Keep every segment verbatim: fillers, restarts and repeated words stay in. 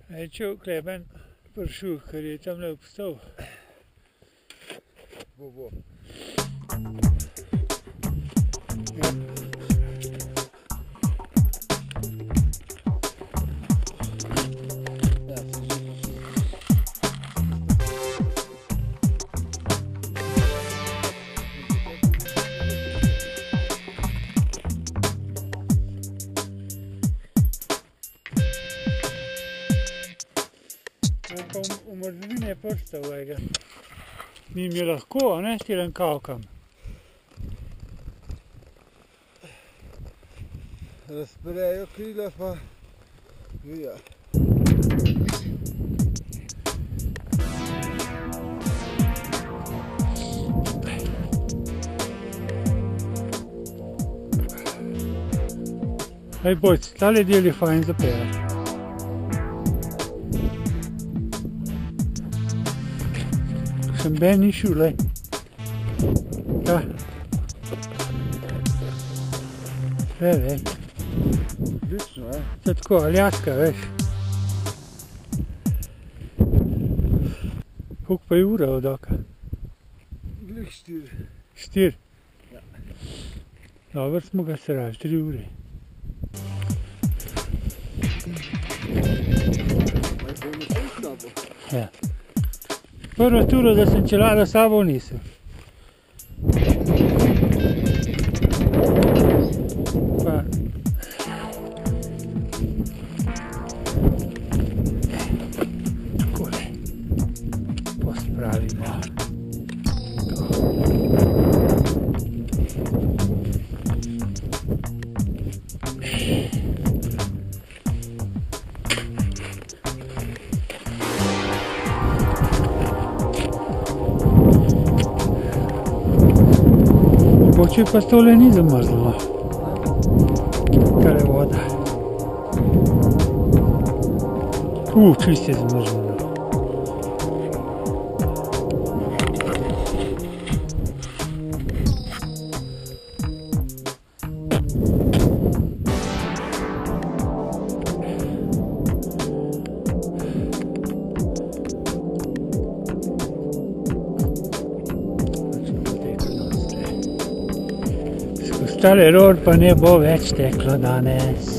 Je čuv Klemen prišel, ker je tamle obstal. Bo, bo. Ja. Pa v mrzline prstov, vega. Njim je lahko, a ne, s tilen kavkam. Razprejo krila pa vija. Hej, bojci, tale del je fajn zapeljati. Sem ben ni šel, lej. Ta. Lej, lej. Odlično, je. To je tako, Aljaska, veš. Koliko pa je ura od oka? Glih štir. Štir? Ja. Dobro smo ga srali, tri ure. Maj bo nekaj slabo. Ja. Prvo turo, da sem čelado s sabo nisel. Pa... Takole. Pospravimo. Mogoče pa tole ni zamrzlo, kar je voda. Uh, čist je zamrzlo. Tale ror pa ne bo več teklo danes.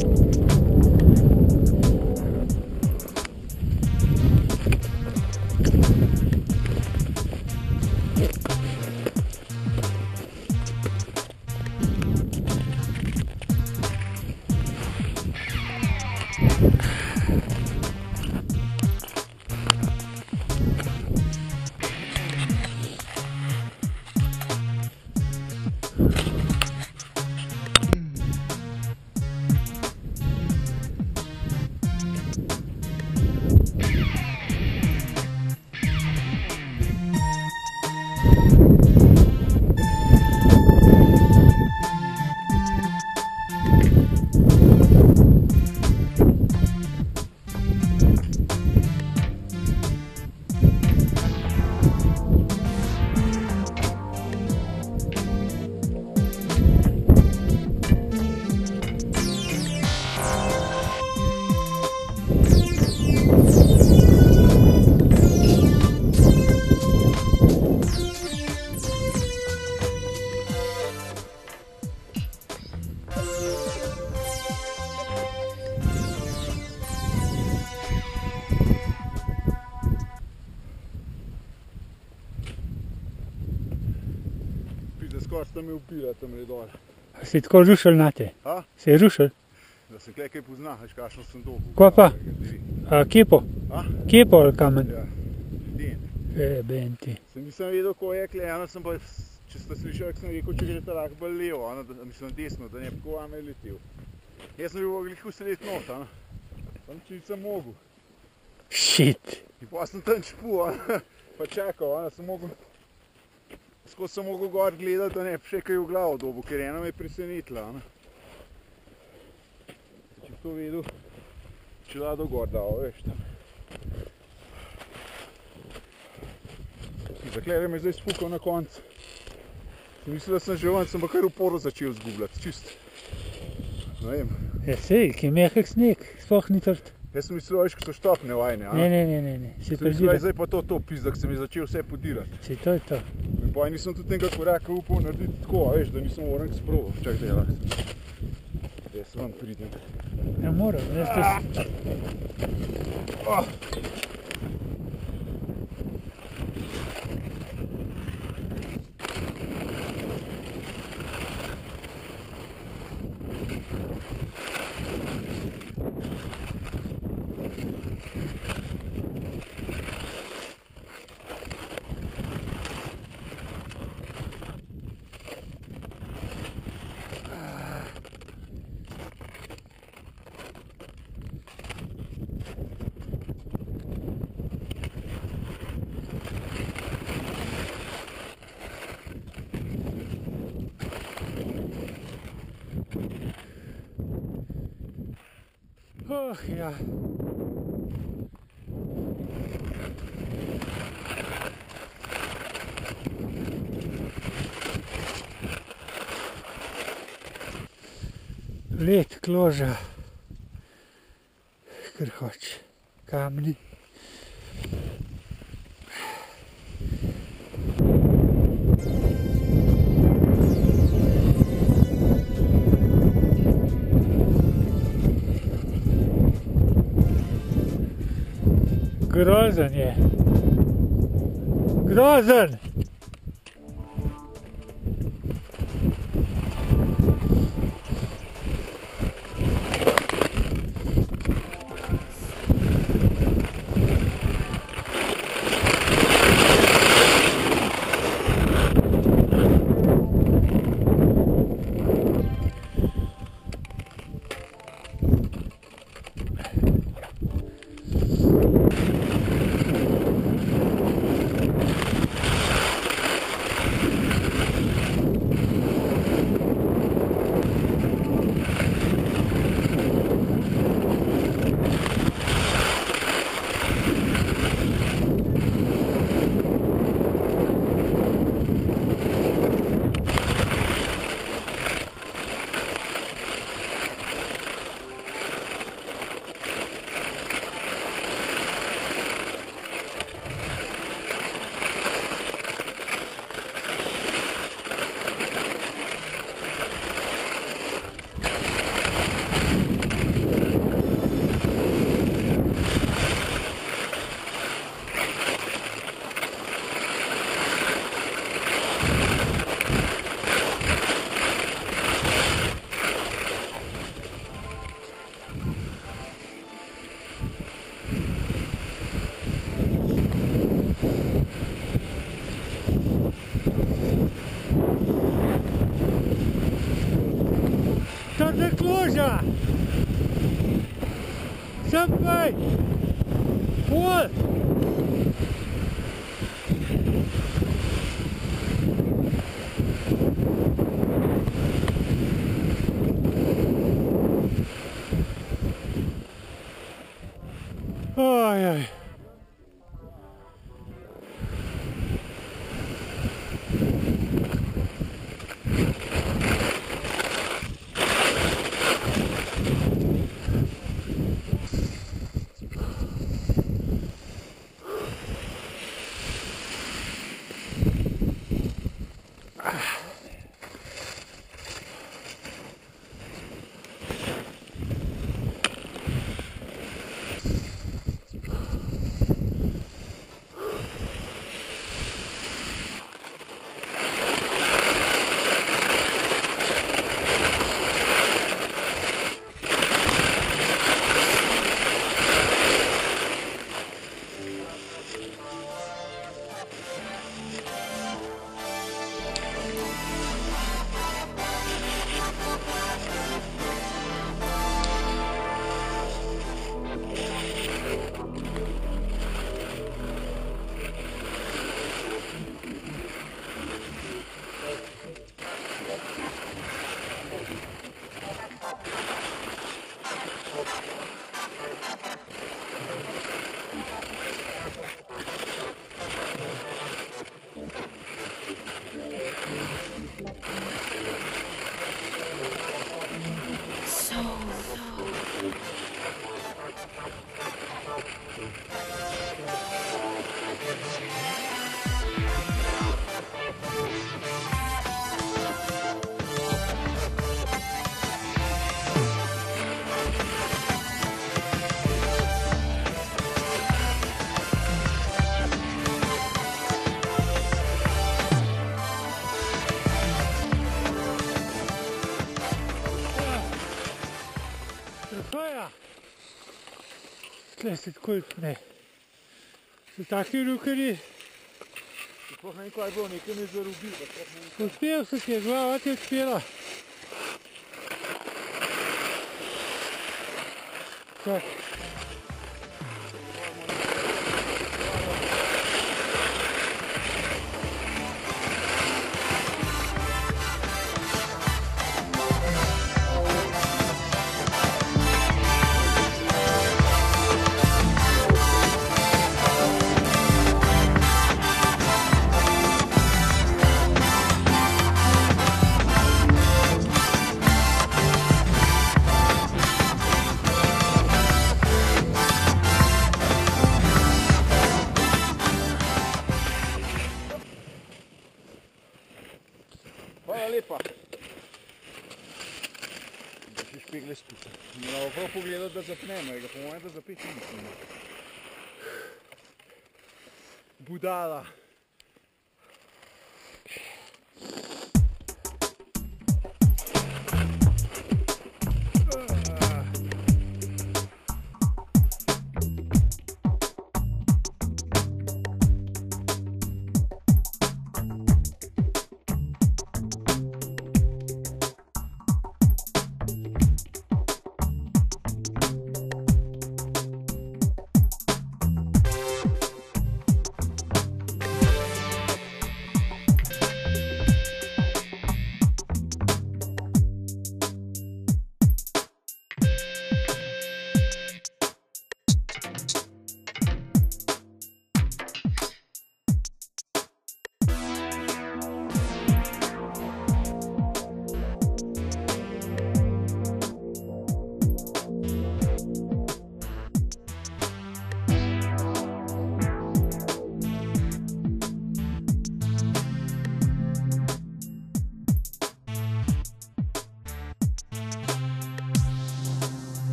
Skoraj sta me upila tamle dol. Si tako rušil nate? A? Si je rušil? Da se kaj kaj pozna, veš kakšno sem dobil. Kva pa? A, kepo? A? Kepo ali kamen? Ja, den. E, benti. Sem nisem vedel, ko je kle, eno sem pa, če ste slišali, ko sem rekel, če gre ta lahko bolj levo, ano, da, mislim desno, da ne bi ko vame letel. Jaz sem bil glih vsred not, ano. Tam če nisem mogel. Shit. In pa sem tam čpul, ano, pa čakal, ano, sem mogel, skozi sem mogel gor gledati, da ne bi še kaj v glavo dobil, ker ena me je presenetila, ano. Če bi to vedel, če lado gor dal, veš tam. Zakler me je zdaj spukal na konc. Mislil, da sem že ven, sem pa kar uporo začel zgubljati, čist. Ne vem. Ja, sej, ki je mehek sneg, sploh ni trd. Jaz sem mislil, veš, ko so štopne vajne, a? Ne, ne, ne, ne, ne. Si Sem mislil, zdaj pa to to pizda, ko sem je začel vse podirati. Si to je to. In pa nisem tudi nekaj koraka upal narediti tako, a veš, da nisem orang sproval. Čak, da je lahko. Jaz vam pridem. Ne moram, ne ste si... Oh. Oh, ja. Led, kloža, kar hoče, kamni. Grozen je. Grozen! Santa Cloja! Sampai! Pull! Ai, ai. So, so. To ja. Tle se tako odpne. So taki rukarji. Sploh ne vem, kaj je bilo, nekaj me je zarubil. Uspel se ti je, glava ti je uspela. Tak. Hvala lepa. Da še špegle spušča. Moramo prav pogledati, da zapnemo, je ga po mojem, da zapeti nismo. Budala.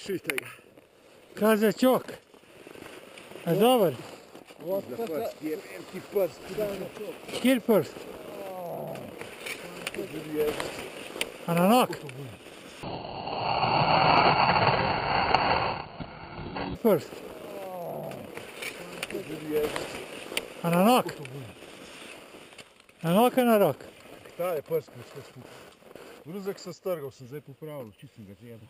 šitega. Kaj za čok? A dober? Za prst, je veliki prst. Kjer prst? A na nog? Prst. A na nog? Na nog a na rok? Ta je prst, ki ste skupaj. Druzek sem strgal, sem zdaj popravil, čisto sem ga zjedel.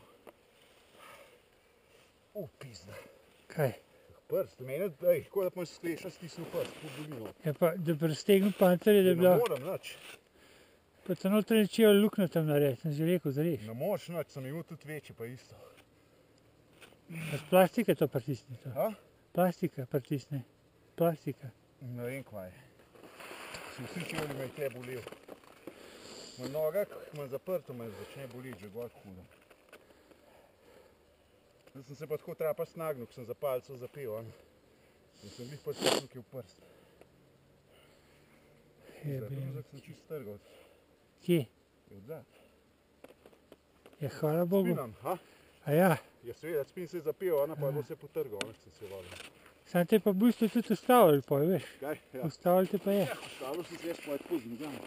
U, pizda. Kaj? Prst, meni, ej, kako da pa se sleša stisnil prst, po bolino. Je pa, da prestegnu panterje, da je bila... Ne moram nič. Pa to noter nečijo luknjo tam narediti, sem že rekel, zariš. Ne moraš nič, sem imel tudi večji, pa isto. A z plastike to pritisne to? A? Plastika pritisne. Plastika. Ne vem kva je. Sem vsi čuli, me je te bolel. Moj noga, ko imam zaprto, me začne boliti, že gor hudo. Zdaj sem se pa tako trapa snagnil, ko sem za palco zapel, an. In sem glih potisnil, ki v prst. Zdaj sem čist strgal. Kje? Je odzad. Ja, hvala Bogu. Spinam, ha? A ja. Ja, seveda, spin se je zapel, ona pa je bo se potrgal, ona sem se volil. Sam te pa v bistvu tudi ustavili, pa veš. Kaj? Ja. Ustavili te pa je. Ja, ustavil sem se jaz pa je tako z nogami.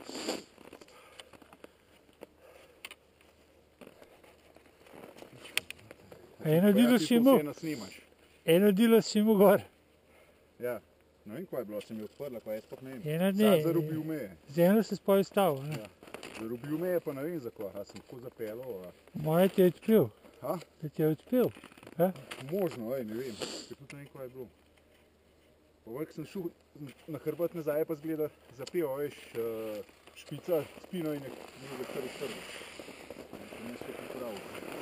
A eno dilo si mu, eno dilo si mu gor. Ja, ne vem kva je bilo, sem jo odprla, pa jaz sploh ne vem. Eno dne. Sad zarobil me je. Z eno se spoj ustavil, ne? Ja. Zarobil me je, pa ne vem za kva, a sem tako zapeljal, a... Moje ti je odpil. Ha? Da ti je odpil. Ha? Možno, ej, ne vem, ker tudi ne vem kva je bilo. Pa vrk sem šel na hrbet nazaj, pa zgleda zapel, veš, špica, spino in nekaj kar odprl. Sem jaz to pripravil.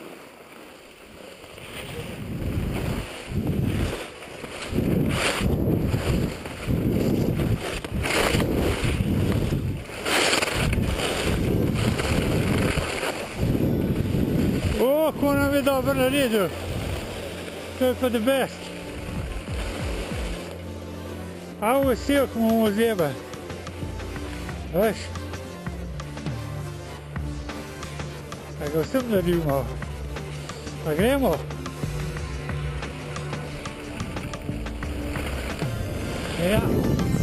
O, ko nam je dobro naredil. To je pa the best. A vesel, ko bomo zjeba. Veš? Pa ga vsem naredil malo. Pa gremo. Ja.